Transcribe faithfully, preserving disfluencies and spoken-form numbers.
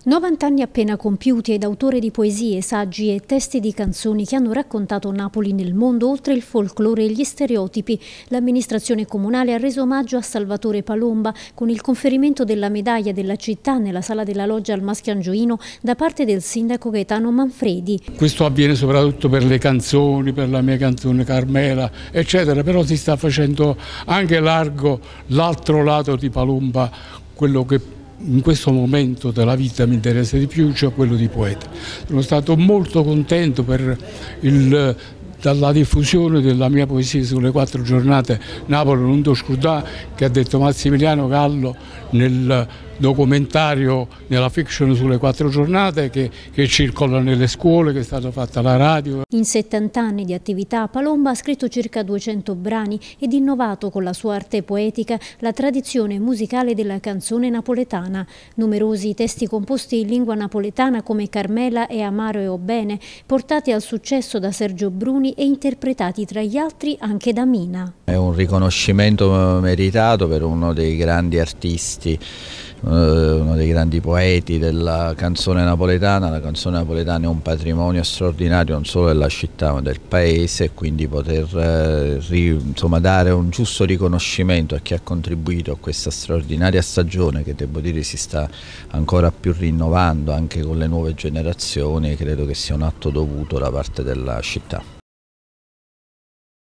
novanta anni appena compiuti ed autore di poesie, saggi e testi di canzoni che hanno raccontato Napoli nel mondo oltre il folklore e gli stereotipi. L'amministrazione comunale ha reso omaggio a Salvatore Palomba con il conferimento della medaglia della città nella sala della loggia al Maschiangioino da parte del sindaco Gaetano Manfredi. Questo avviene soprattutto per le canzoni, per la mia canzone Carmela, eccetera, però si sta facendo anche largo l'altro lato di Palomba, quello che in questo momento della vita mi interessa di più, cioè quello di poeta. Sono stato molto contento per il, dalla diffusione della mia poesia sulle quattro giornate Napoli non do scordà, che ha detto Massimiliano Gallo nel documentario, nella fiction sulle quattro giornate che, che circola nelle scuole, che è stata fatta alla radio. In settanta anni di attività Palomba ha scritto circa duecento brani ed innovato con la sua arte poetica la tradizione musicale della canzone napoletana. Numerosi testi composti in lingua napoletana come Carmela e Amaro e O Bene, portati al successo da Sergio Bruni e interpretati tra gli altri anche da Mina. È un riconoscimento meritato per uno dei grandi artisti, uno dei grandi poeti della canzone napoletana. La canzone napoletana è un patrimonio straordinario non solo della città ma del paese, e quindi poter eh, ri, insomma, dare un giusto riconoscimento a chi ha contribuito a questa straordinaria stagione, che devo dire si sta ancora più rinnovando anche con le nuove generazioni, credo che sia un atto dovuto da parte della città.